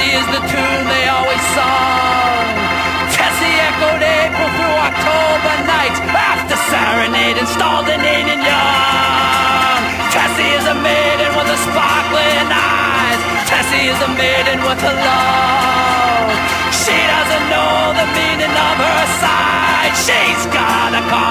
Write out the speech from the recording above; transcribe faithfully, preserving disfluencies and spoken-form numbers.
Tessie is the tune they always sung. Tessie echoed April through October nights, after serenade installed in Indian young. Tessie is a maiden with a sparkling eyes. Tessie is a maiden with a love. She doesn't know the meaning of her side. She's got a call.